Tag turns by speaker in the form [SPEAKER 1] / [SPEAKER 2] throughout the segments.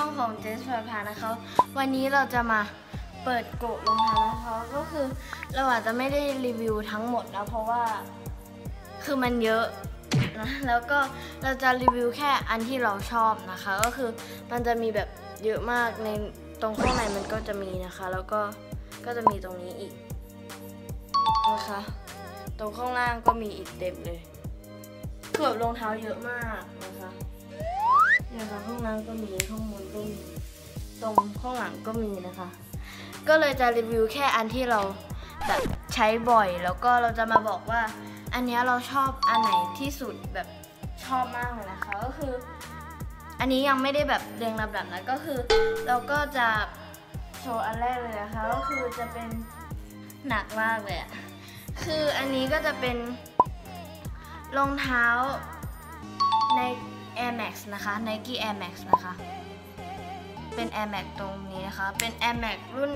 [SPEAKER 1] องของเจสพาพานะคะวันนี้เราจะมาเปิดโกะรองเท้านะคะก็คือเราอาจจะไม่ได้รีวิวทั้งหมดนะเพราะว่าคือมันเยอะนะแล้วก็เราจะรีวิวแค่อันที่เราชอบนะคะก็คือมันจะมีแบบเยอะมากในตรงข้างในมันก็จะมีนะคะแล้วก็จะมีตรงนี้อีกนะคะตรงข้างล่างก็มีอีกเต็มเลยคือแบบรองเท้าเยอะมากนะคะเนี่ยค่ะข้างล่างก็มีข้างบนก็มีตรงข้างหลังก็มีนะคะก็เลยจะรีวิวแค่อันที่เราแบบใช้บ่อยแล้วก็เราจะมาบอกว่าอันนี้เราชอบอันไหนที่สุดแบบชอบมากเลยนะคะก็คืออันนี้ยังไม่ได้แบบเรียงลำดับนะก็คือเราก็จะโชว์อันแรกเลยนะคะก็คือจะเป็นหนักมากเลยคืออันนี้ก็จะเป็นรองเท้าใน Air Max นะคะ Nike Air Max นะคะเป็น Air Max ตรงนี้นะคะเป็น Air Max รุ่น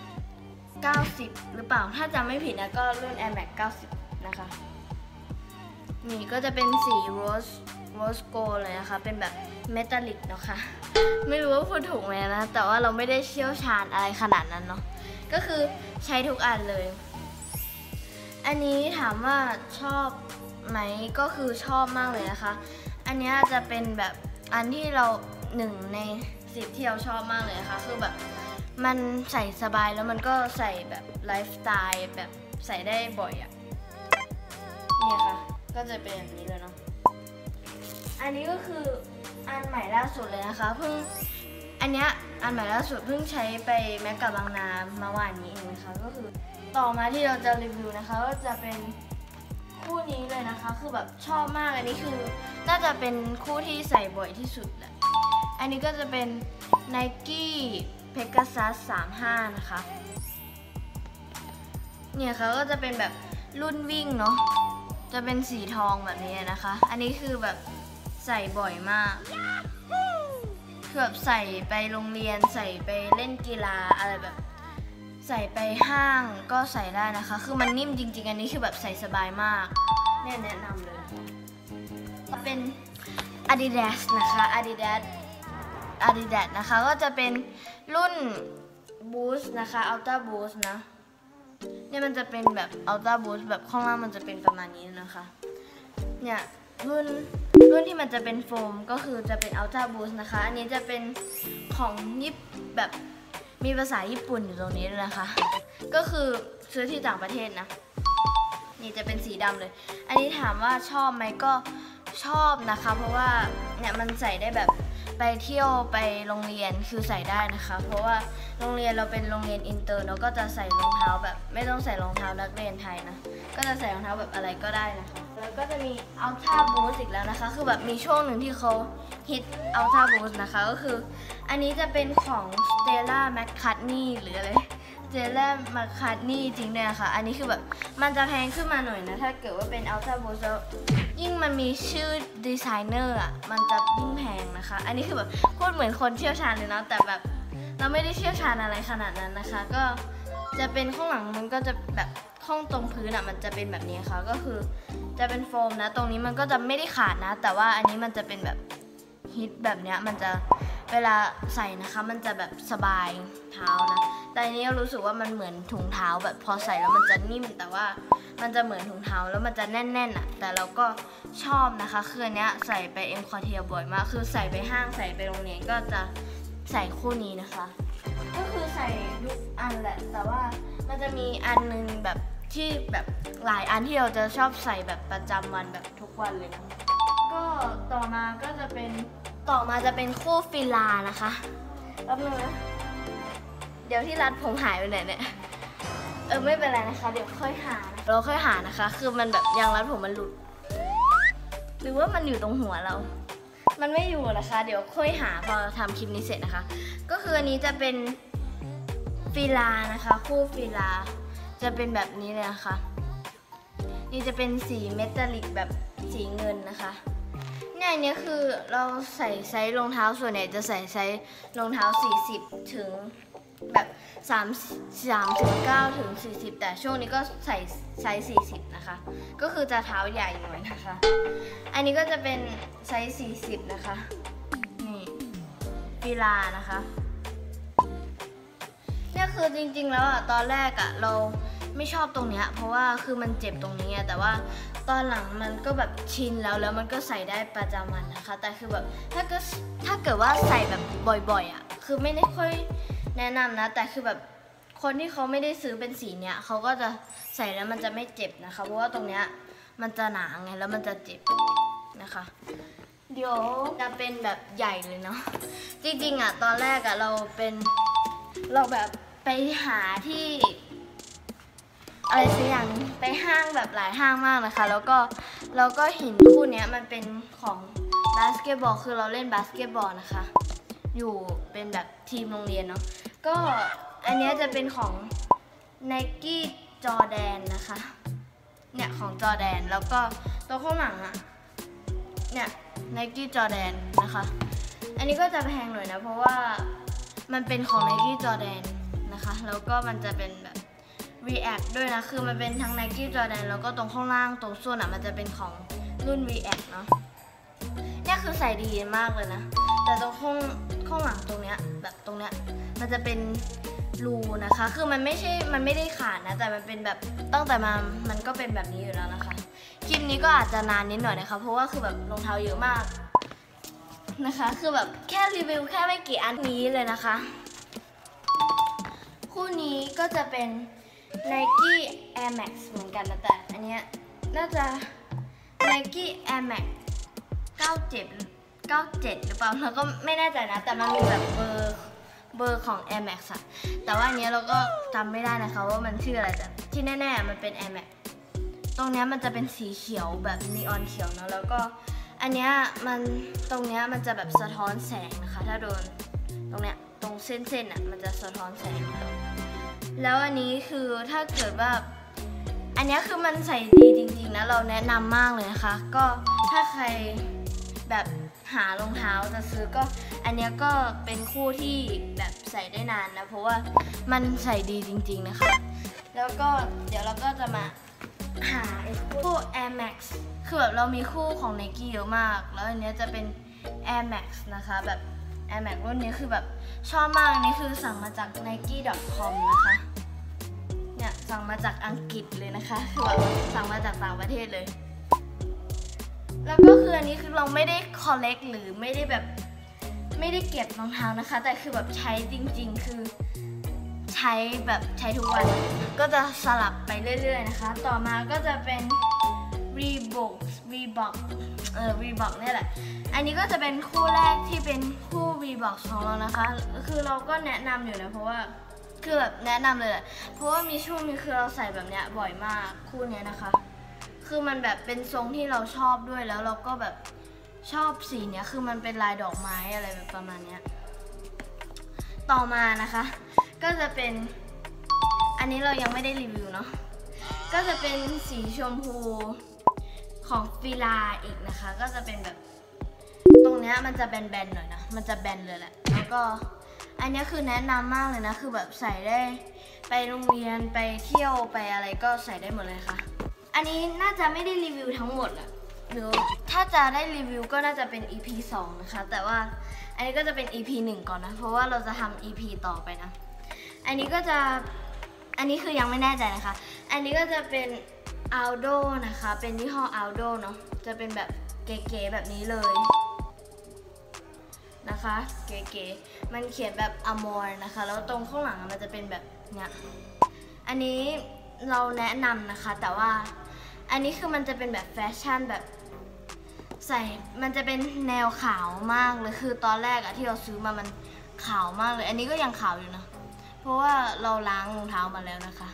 [SPEAKER 1] 90หรือเปล่าถ้าจำไม่ผิดนะก็รุ่น Air Max 90นะคะนี่ก็จะเป็นสีโรสโกลเลยนะคะเป็นแบบเมทัลลิกเนาะค่ะไม่รู้ว่าพูดถูกไหมนะแต่ว่าเราไม่ได้เชี่ยวชาญอะไรขนาดนั้นเนาะก็คือใช้ทุกอันเลยอันนี้ถามว่าชอบไหมก็คือชอบมากเลยนะคะอันนี้จะเป็นแบบอันที่เรา1 ใน 10ที่เราชอบมากเลยนะคะคือแบบมันใส่สบายแล้วมันก็ใส่แบบไลฟ์สไตล์แบบใส่ได้บ่อยอะนี่ค่ะก็จะเป็นแบบนี้เลยเนาะอันนี้ก็คืออันใหม่ล่าสุดเลยนะคะเพิ่งอันเนี้ยอันใหม่ล่าสุดเพิ่งใช้ไปแม็กกับบางนาเมื่อวานนี้เองนะคะก็คือต่อมาที่เราจะรีวิวนะคะก็จะเป็นคู่นี้เลยนะคะคือแบบชอบมากอันนี้คือน่าจะเป็นคู่ที่ใส่บ่อยที่สุดแหละอันนี้ก็จะเป็น Nike Pegasus 35นะคะเนี่ยค่ะก็จะเป็นแบบรุ่นวิ่งเนาะจะเป็นสีทองแบบนี้นะคะอันนี้คือแบบใส่บ่อยมากคือแบบใส่ไปโรงเรียนใส่ไปเล่นกีฬาอะไรแบบใส่ไปห้างก็ใส่ได้นะคะคือมันนิ่มจริงๆอันนี้คือแบบใส่สบายมากเนี่ยแนะนำเลยเป็น Adidas นะคะ Adidas นะคะก็จะเป็นรุ่น Boost นะคะ Ultra Boost นะเนี่ยมันจะเป็นแบบ Ultra Boost แบบข้างล่างมันจะเป็นประมาณนี้นะคะเนี่ยรุ่นที่มันจะเป็นโฟมก็คือจะเป็น Ultra Boost นะคะอันนี้จะเป็นของแบบมีภาษาญี่ปุ่นอยู่ตรงนี้ด้วยนะคะก็คือซื้อที่ต่างประเทศนะนี่จะเป็นสีดำเลยอันนี้ถามว่าชอบไหมก็ชอบนะคะเพราะว่าเนี่ยมันใส่ได้แบบไปเที่ยวไปโรงเรียนคือใส่ได้นะคะเพราะว่าโรงเรียนเราเป็นโรงเรียนอินเตอร์เราก็จะใส่รองเท้าแบบไม่ต้องใส่รองเท้านักเรียนไทยนะก็จะใส่รองเท้าแบบอะไรก็ได้นะคะแล้วก็จะมี Ultra Boost อีกแล้วนะคะคือแบบมีช่วงหนึ่งที่เขาฮิต Ultra Boost นะคะก็คืออันนี้จะเป็นของ Stella McCartney หรืออะไรStella McCartney จริงเนี่ยค่ะอันนี้คือแบบมันจะแพงขึ้นมาหน่อยนะถ้าเกิดว่าเป็น Ultra Boost แล้วยิ่งมันมีชื่อดีไซเนอร์อ่ะมันจะยิ่งแพงนะคะอันนี้คือแบบพูดเหมือนคนเชี่ยวชาญเลยนะแต่แบบเราไม่ได้เชี่ยวชาญอะไรขนาดนั้นนะคะก็จะเป็นข้างหลังมันก็จะแบบข้างตรงพื้นอ่ะมันจะเป็นแบบนี้ค่ะก็คือจะเป็นโฟมนะตรงนี้มันก็จะไม่ได้ขาดนะแต่ว่าอันนี้มันจะเป็นแบบฮิตแบบเนี้ยมันจะเวลาใส่นะคะมันจะแบบสบายเท้านะแต่อันนี้เรารู้สึกว่ามันเหมือนถุงเท้าแบบพอใส่แล้วมันจะนิ่มแต่ว่ามันจะเหมือนถุงเท้าแล้วมันจะแน่นๆอ่ะแต่เราก็ชอบนะคะคืออันเนี้ยใส่ไปเอ็มคอเทียบ่อยมากคือใส่ไปห้างใส่ไปโรงเรียนก็จะใส่คู่นี้นะคะก็คือใส่ทุกอันแหละแต่ว่ามันจะมีอันนึงแบบที่แบบหลายอันที่เราจะชอบใส่แบบประจำวันแบบทุกวันเลยนะก็ต่อมาจะเป็นคู่ฟิลานะคะแป๊บนึงนะเดี๋ยวที่รัดผมหายไปไหนเนี่ยไม่เป็นไรนะคะเดี๋ยวค่อยหาเราค่อยหานะคะคือมันแบบยางรัดผมมันหลุดหรือว่ามันอยู่ตรงหัวเรามันไม่อยู่นะคะเดี๋ยวค่อยหาพอทำคลิปนี้เสร็จนะคะก็คืออันนี้จะเป็นฟิลานะคะคู่ฟิลาจะเป็นแบบนี้เลยนะคะนี่จะเป็นสีเมทัลลิกแบบสีเงินนะคะเนี่ยอันนี้คือเราใส่ไซส์รองเท้าส่วนใหญ่จะใส่ไซส์รองเท้า40ถึงแบบ39ถึง40แต่ช่วงนี้ก็ใส่ไซส์40นะคะก็คือจะเท้าใหญ่หน่อยนะคะอันนี้ก็จะเป็นไซส์40นะคะนี่ ฟฟิลานะคะเนี่ยคือจริงๆแล้วตอนแรกเราไม่ชอบตรงเนี้ยเพราะว่าคือมันเจ็บตรงนี้แต่ว่าตอนหลังมันก็แบบชินแล้วมันก็ใส่ได้ประจำวันนะคะแต่คือแบบถ้าเกิดว่าใส่แบบบ่อยๆคือไม่ได้ค่อยแนะนำนะแต่คือแบบคนที่เขาไม่ได้ซื้อเป็นสีเนี้ยเขาก็จะใส่แล้วมันจะไม่เจ็บนะคะเพราะว่าตรงเนี้ยมันจะหนาไงแล้วมันจะเจ็บนะคะเดี๋ยวจะเป็นแบบใหญ่เลยเนาะจริงๆตอนแรกเราแบบไปหาที่อะไรสักอย่างไปห้างแบบหลายห้างมากนะคะแล้วก็เห็นคู่นี้มันเป็นของบาสเกตบอลคือเราเล่นบาสเกตบอลนะคะอยู่เป็นแบบทีมโรงเรียนเนาะก็อันนี้จะเป็นของ Nike Jordan นะคะเนี่ยของ Jordan แล้วก็ตัวข้างหลังเนี่ย Nike Jordan นะคะอันนี้ก็จะแพงหน่อยนะเพราะว่ามันเป็นของ Nike Jordan นะคะแล้วก็มันจะเป็นแบบ React ด้วยนะคือมันเป็นทั้ง Nike Jordan แล้วก็ตรงข้างล่างตรงส่วนมันจะเป็นของรุ่น React เนาะเนี่ยคือใส่ดีมากเลยนะแต่ตรงข้างหลังตรงเนี้ยแบบตรงเนี้ยมันจะเป็นรูนะคะคือมันไม่ได้ขาดนะแต่มันเป็นแบบตั้งแต่มันก็เป็นแบบนี้อยู่แล้วนะคะคลิปนี้ก็อาจจะนานนิดหน่อยนะคะเพราะว่าคือแบบรองเท้าเยอะมากนะคะคือแบบแค่รีวิวแค่ไม่กี่อันนี้เลยนะคะคู่นี้ก็จะเป็น Nike Air Max เหมือนกันนะแต่อันเนี้ยน่าจะ Nike Air Max 97หรือเปล่าเราก็ไม่แน่ใจนะแต่มันมีแบบเบอร์ของ Air Max แต่ว่าอันนี้เราก็จำไม่ได้นะคะว่ามันชื่ออะไรแต่ที่แน่ๆมันเป็น Air Max ตรงนี้มันจะเป็นสีเขียวแบบนีออนเขียวเนาะแล้วก็อันเนี้ยตรงเนี้ยมันจะแบบสะท้อนแสงนะคะถ้าโดนตรงเนี้ยตรงเส้นมันจะสะท้อนแสงแล้วอันนี้คือถ้าเกิดว่าอันนี้คือมันใส่ดีจริงๆนะเราแนะนำมากเลยนะคะก็ถ้าใครแบบหารองเท้าจะซื้อก็อันนี้ก็เป็นคู่ที่แบบใส่ได้นานนะเพราะว่ามันใส่ดีจริงๆนะคะแล้วก็เดี๋ยวเราก็จะมาหาคู่ Air Max คือแบบเรามีคู่ของ Nike เยอะมากแล้วอันนี้จะเป็น Air Max นะคะแบบ Air Max รุ่นนี้คือแบบชอบมากอันนี้คือสั่งมาจาก nike.com นะคะเนี่ยสั่งมาจากอังกฤษเลยนะคะคือแบบสั่งมาจากต่างประเทศเลยแล้วก็คืออันนี้คือเราไม่ได้ collect หรือไม่ได้เก็บรองเท้านะคะแต่คือแบบใช้จริงๆคือใช้ทุกวันก็จะสลับไปเรื่อยๆนะคะต่อมาก็จะเป็น Reebok เนี่ยแหละอันนี้ก็จะเป็นคู่แรกที่เป็นคู่ Reebok ของเรานะคะคือเราก็แนะนำอยู่นะเพราะว่าคือแบบแนะนำเลยแหละเพราะว่ามีช่วงนึงคือเราใส่แบบเนี้ยบ่อยมากคู่เนี้ยนะคะคือมันแบบเป็นทรงที่เราชอบด้วยแล้วเราก็แบบชอบสีเนี้ยคือมันเป็นลายดอกไม้อะไรแบบประมาณเนี้ยต่อมานะคะก็จะเป็นอันนี้เรายังไม่ได้รีวิวเนาะก็จะเป็นสีชมพูของฟิลาอีกนะคะก็จะเป็นแบบตรงเนี้ยมันจะแบนๆหน่อยนะมันจะแบนเลยแหละแล้วก็อันนี้คือแนะนำมากเลยนะคือแบบใส่ได้ไปโรงเรียนไปเที่ยวไปอะไรก็ใส่ได้หมดเลยค่ะอันนี้น่าจะไม่ได้รีวิวทั้งหมดอะหรือถ้าจะได้รีวิวก็น่าจะเป็น EP 2นะคะแต่ว่าอันนี้ก็จะเป็น EP 1ก่อนนะเพราะว่าเราจะทำ EP ต่อไปนะอันนี้คือยังไม่แน่ใจนะคะอันนี้ก็จะเป็น Aldo นะคะเป็นยี่ห้อ Aldo เนาะจะเป็นแบบเก๋ๆแบบนี้เลยนะคะเก๋ๆมันเขียนแบบ Amor นะคะแล้วตรงข้างหลังมันจะเป็นแบบเนี้ยอันนี้เราแนะนำนะคะแต่ว่าอันนี้คือมันจะเป็นแบบแฟชั่นแบบใส่มันจะเป็นแนวขาวมากเลยคือตอนแรกที่เราซื้อมามันขาวมากเลยอันนี้ก็ยังขาวอยู่นะเพราะว่าเราล้างรองเท้ามาแล้วนะคะ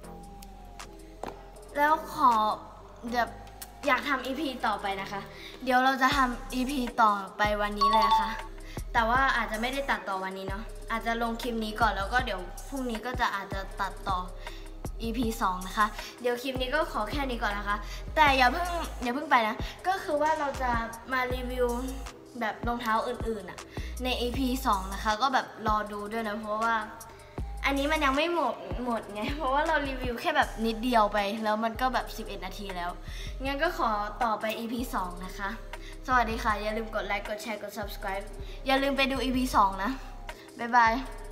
[SPEAKER 1] แล้วอยากทำ EP ต่อไปนะคะเดี๋ยวเราจะทำ EP ต่อไปวันนี้เลยค่ะแต่ว่าอาจจะไม่ได้ตัดต่อวันนี้เนาะอาจจะลงคลิปนี้ก่อนแล้วก็เดี๋ยวพรุ่งนี้ก็จะอาจจะตัดต่อ EP 2นะคะเดี๋ยวคลิปนี้ก็ขอแค่นี้ก่อนนะคะแต่อย่าเพิ่งไปนะก็คือว่าเราจะมารีวิวแบบรองเท้าอื่นๆใน EP 2นะคะก็แบบรอดูด้วยนะเพราะว่าอันนี้มันยังไม่หมดไงเพราะว่าเรารีวิวแค่แบบนิดเดียวไปแล้วมันก็แบบ11 นาทีแล้วงั้นก็ขอต่อไป EP 2 นะคะสวัสดีค่ะอย่าลืมกดไลค์กดแชร์กด subscribe อย่าลืมไปดู EP 2 นะบ๊ายบาย